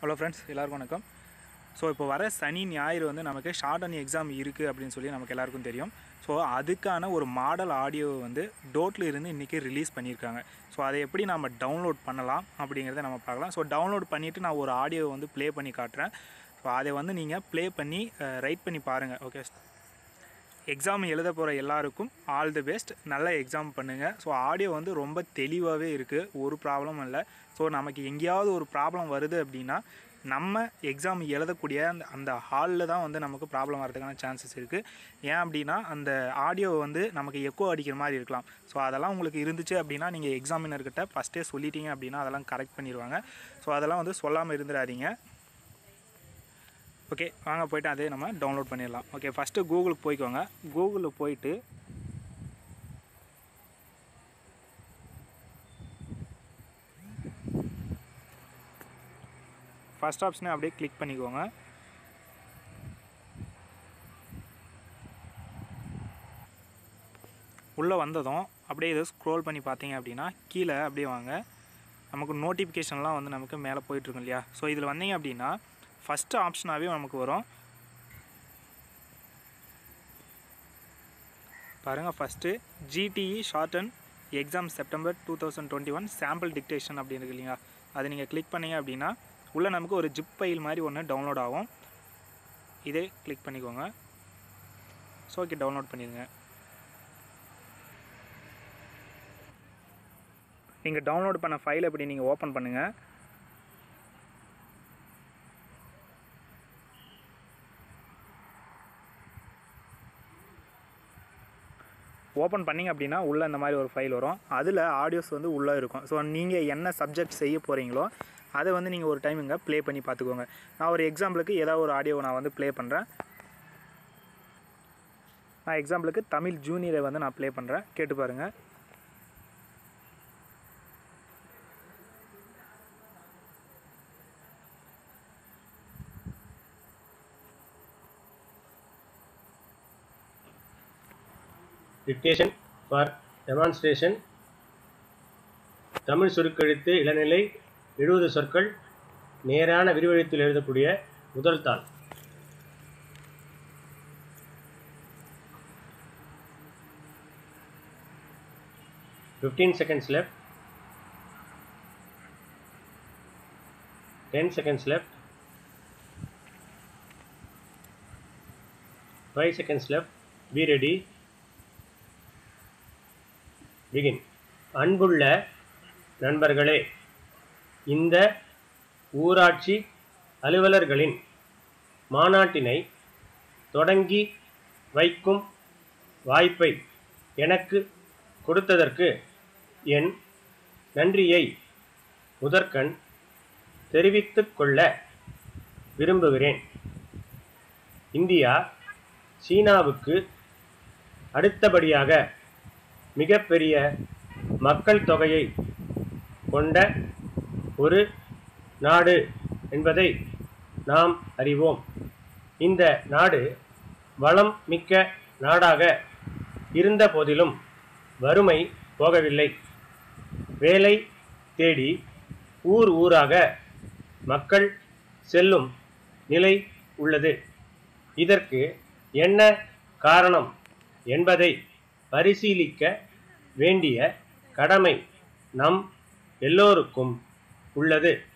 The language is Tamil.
ஹலோ ஃப்ரெண்ட்ஸ், எல்லாருக்கும் வணக்கம். ஸோ இப்போ வர சனி ஞாயிறு வந்து நமக்கு ஷார்ட் அண்ட் எக்ஸாம் இருக்குது அப்படின்னு சொல்லி நமக்கு எல்லாருக்கும் தெரியும். ஸோ அதுக்கான ஒரு மாடல் ஆடியோ வந்து டோட்டில் இருந்து இன்றைக்கி ரிலீஸ் பண்ணியிருக்காங்க. ஸோ அதை எப்படி நம்ம டவுன்லோட் பண்ணலாம் அப்படிங்கிறத நம்ம பார்க்கலாம். ஸோ டவுன்லோட் பண்ணிவிட்டு நான் ஒரு ஆடியோவை வந்து ப்ளே பண்ணி காட்டுறேன். ஸோ அதை வந்து நீங்கள் ப்ளே பண்ணி ரைட் பண்ணி பாருங்கள். ஓகே, எக்ஸாம் எழுத போகிற எல்லாருக்கும் ஆல் தி பெஸ்ட். நல்ல எக்ஸாம் பண்ணுங்கள். ஸோ ஆடியோ வந்து ரொம்ப தெளிவாகவே இருக்குது, ஒரு ப்ராப்ளமும் இல்லை. ஸோ நமக்கு எங்கேயாவது ஒரு ப்ராப்ளம் வருது அப்படின்னா நம்ம எக்ஸாம் எழுதக்கூடிய அந்த ஹாலில் தான் வந்து நமக்கு ப்ராப்ளம் வரதுக்கான சான்சஸ் இருக்குது. ஏன் அப்படின்னா அந்த ஆடியோ வந்து நமக்கு எக்கோ அடிக்கிற மாதிரி இருக்கலாம். ஸோ அதெல்லாம் உங்களுக்கு இருந்துச்சு அப்படின்னா நீங்கள் எக்ஸாமினர்கிட்ட ஃபஸ்ட்டே சொல்லிட்டீங்க அப்படின்னா அதெல்லாம் கரெக்ட் பண்ணிடுவாங்க. ஸோ அதெல்லாம் வந்து சொல்லாமல் இருந்துடாதீங்க. ஓகே, வாங்க போய்ட்டு அதே நம்ம டவுன்லோட் பண்ணிடலாம். ஓகே, ஃபஸ்ட்டு கூகுளுக்கு போய்க்கோங்க. கூகுளில் போயிட்டு ஃபஸ்ட் ஆப்ஷனை அப்படியே கிளிக் பண்ணிக்கோங்க. உள்ளே வந்ததும் அப்படியே இதை ஸ்க்ரோல் பண்ணி பார்த்தீங்க அப்படின்னா கீழே அப்படியே வாங்க. நமக்கு நோட்டிஃபிகேஷன்லாம் வந்து நமக்கு மேலே போயிட்டுருக்கும் இல்லையா? ஸோ இதில் வந்தீங்க அப்படின்னா ஃபஸ்ட்டு ஆப்ஷனாகவே நமக்கு வரும் பாருங்கள். First GTE shorthand exam September 2021 sample dictation அப்படின்னு இருக்கு இல்லைங்களா? அதை நீங்கள் கிளிக் பண்ணிங்க அப்படின்னா உள்ளே நமக்கு ஒரு ஜிப் ஃபைல் மாதிரி ஒன்று டவுன்லோட் ஆகும். இதே கிளிக் பண்ணிக்கோங்க. ஸோ ஓகே, டவுன்லோட் பண்ணிடுங்க. நீங்கள் டவுன்லோட் பண்ண ஃபைல் எப்படி நீங்கள் ஓப்பன் பண்ணுங்கள். ஓப்பன் பண்ணிங்க அப்படின்னா உள்ளே இந்த மாதிரி ஒரு ஃபைல் வரும். அதில் ஆடியோஸ் வந்து உள்ளே இருக்கும். ஸோ நீங்கள் என்ன சப்ஜெக்ட் செய்ய போகிறீங்களோ அதை வந்து நீங்கள் ஒரு டைம் இங்கே ப்ளே பண்ணி பார்த்துக்கோங்க. நான் ஒரு எக்ஸாம்பிளுக்கு ஏதாவது ஒரு ஆடியோவை நான் வந்து ப்ளே பண்ணுறேன். நான் எக்ஸாம்பிளுக்கு தமிழ் ஜூனியரை வந்து நான் ப்ளே பண்ணுறேன், கேட்டு பாருங்கள். Dictation for demonstration. தமிழ் சுருக்கெழுத்து இளநிலை 70 சொற்கள் நேரான விரிவெழுத்தில் எழுதக்கூடிய முதல் தாள். $15 seconds left. 10 seconds left. 5 seconds left. Be ready. Begin. அன்புள்ள நண்பர்களே, இந்த ஊராட்சி அலுவலர்களின் மாநாட்டினை தொடங்கி வைக்கும் வாய்ப்பை எனக்கு கொடுத்ததற்கு என் நன்றியை முதற்கண் தெரிவித்துக் கொள்ள விரும்புகிறேன். இந்தியா சீனாவுக்கு அடுத்தபடியாக மிகப்பெரிய மக்கள் தொகையை கொண்ட ஒரு நாடு என்பதை நாம் அறிவோம். இந்த நாடு வளம் மிக்க நாடாக இருந்த போதிலும் வறுமை போகவில்லை. வேலை தேடி ஊர் ஊராக மக்கள் செல்லும் நிலை உள்ளது. இதற்கு என்ன காரணம் என்பதை பரிசீலிக்க வேண்டிய கடமை நம் எல்லோருக்கும் உள்ளது.